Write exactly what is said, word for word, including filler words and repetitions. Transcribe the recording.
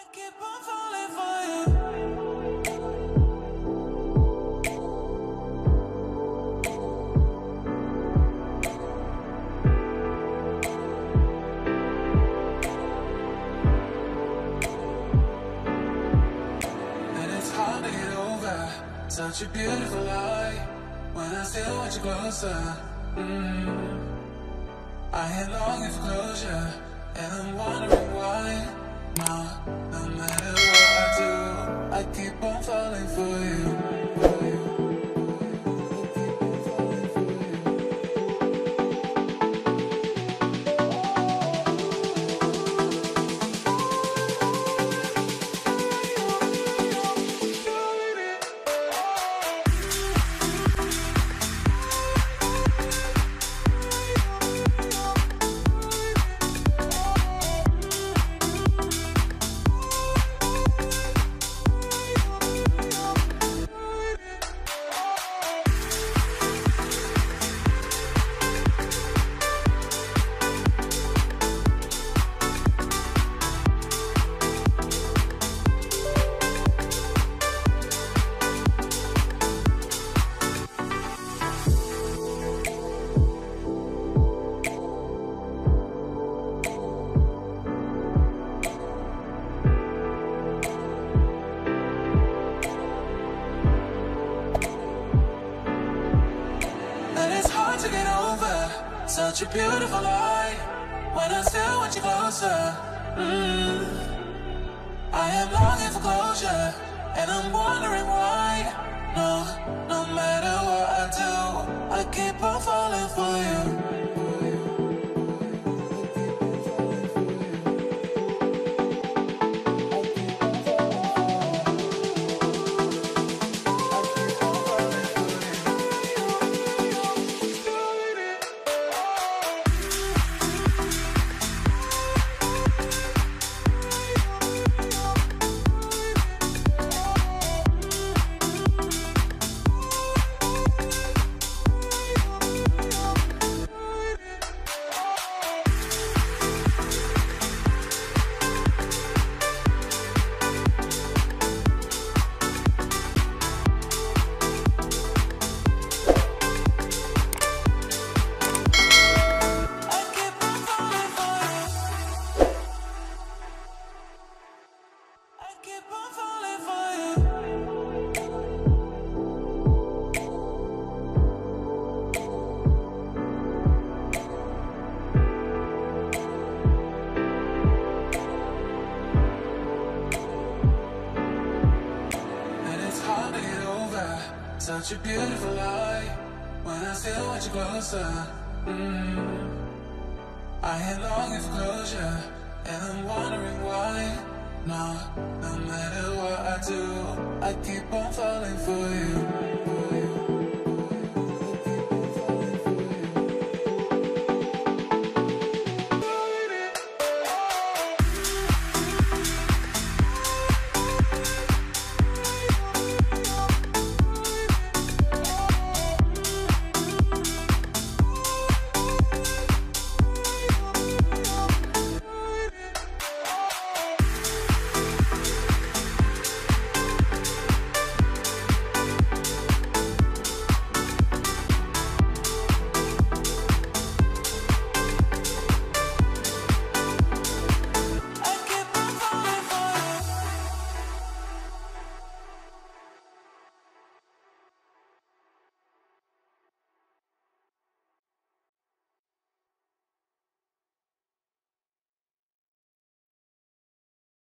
keep on falling for you. And it's hard to get over such a beautiful lie when I still want you closer. Mm. I am longing for closure, and I'm wondering why. No, no matter what I do, I keep on falling for you. For you. Such a beautiful lie when I still want you closer. Mm. I am longing for closure, and I'm wondering why. No, no matter what I do, I keep on falling for you. Such a beautiful lie when I still want you closer. Mm. I am longing for closure, and I'm wondering why. No, no matter what I do, I keep on falling for you.